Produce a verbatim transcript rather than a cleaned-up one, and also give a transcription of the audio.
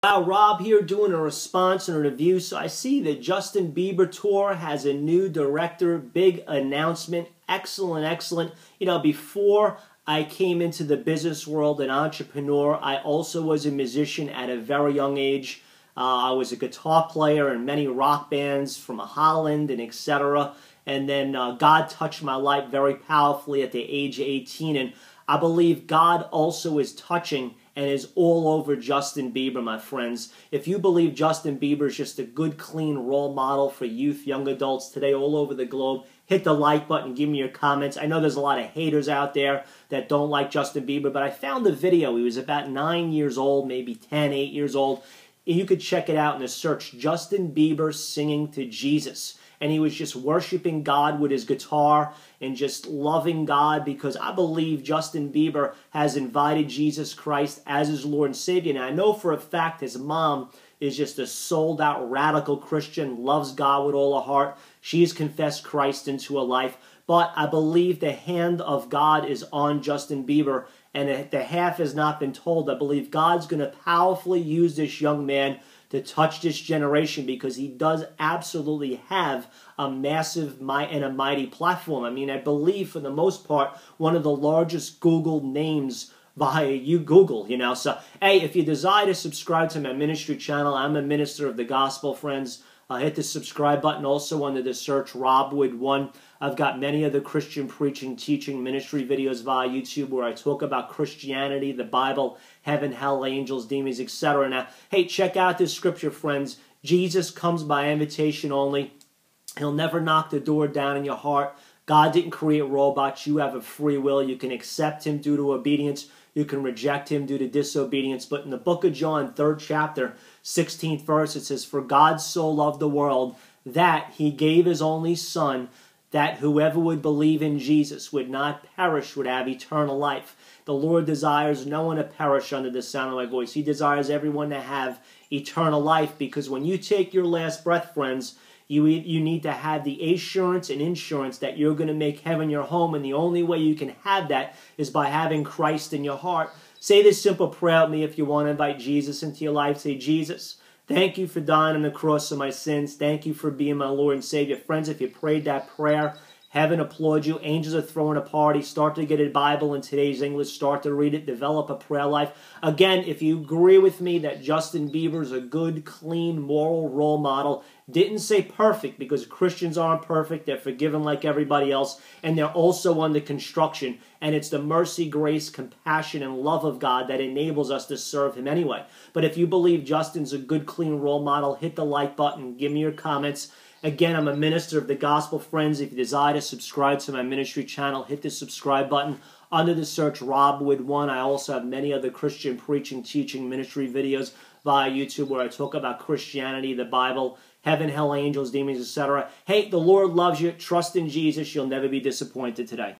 Wow, Rob here doing a response and a review. So I see the Justin Bieber tour has a new director, big announcement, excellent, excellent. You know, before I came into the business world, an entrepreneur, I also was a musician at a very young age. Uh, I was a guitar player in many rock bands from Holland and et cetera. And then uh, God touched my life very powerfully at the age of eighteen. And I believe God also is touching and is all over Justin Bieber, my friends. If you believe Justin Bieber is just a good, clean role model for youth, young adults today all over the globe, hit the like button, give me your comments. I know there's a lot of haters out there that don't like Justin Bieber, but I found the video. He was about nine years old, maybe ten, eight years old. You could check it out in the search, Justin Bieber singing to Jesus. And he was just worshiping God with his guitar and just loving God, because I believe Justin Bieber has invited Jesus Christ as his Lord and Savior. And I know for a fact his mom is just a sold-out radical Christian, loves God with all her heart. She's confessed Christ into her life. But I believe the hand of God is on Justin Bieber, and the half has not been told. I believe God's going to powerfully use this young man to touch this generation, because he does absolutely have a massive and a mighty platform. I mean, I believe for the most part, one of the largest Google names via you Google, you know. So, hey, if you desire to subscribe to my ministry channel, I'm a minister of the gospel, friends. Uh, hit the subscribe button. Also under the search Rob Wood one. I've got many other Christian preaching, teaching, ministry videos via YouTube where I talk about Christianity, the Bible, heaven, hell, angels, demons, et cetera. Now, hey, check out this scripture, friends. Jesus comes by invitation only. He'll never knock the door down in your heart. God didn't create robots. You have a free will. You can accept him due to obedience. You can reject him due to disobedience. But in the book of John, third chapter, sixteenth verse, it says, "For God so loved the world that he gave his only Son, that whoever would believe in Jesus would not perish, would have eternal life." The Lord desires no one to perish under the sound of my voice. He desires everyone to have eternal life, because when you take your last breath, friends, You, you need to have the assurance and insurance that you're going to make heaven your home, and the only way you can have that is by having Christ in your heart. Say this simple prayer with me if you want to invite Jesus into your life. Say, "Jesus, thank you for dying on the cross of my sins. Thank you for being my Lord and Savior." Friends, if you prayed that prayer, heaven applaud you. Angels are throwing a party. Start to get a Bible in today's English. Start to read it. Develop a prayer life. Again, if you agree with me that Justin Bieber is a good, clean, moral role model, didn't say perfect, because Christians aren't perfect. They're forgiven like everybody else. And they're also under construction. And it's the mercy, grace, compassion, and love of God that enables us to serve him anyway. But if you believe Justin's a good, clean role model, hit the like button. Give me your comments. Again, I'm a minister of the gospel, friends. If you desire to subscribe to my ministry channel, hit the subscribe button. Under the search Rob Wood one, I also have many other Christian preaching, teaching, ministry videos via YouTube where I talk about Christianity, the Bible, heaven, hell, angels, demons, et cetera. Hey, the Lord loves you. Trust in Jesus. You'll never be disappointed today.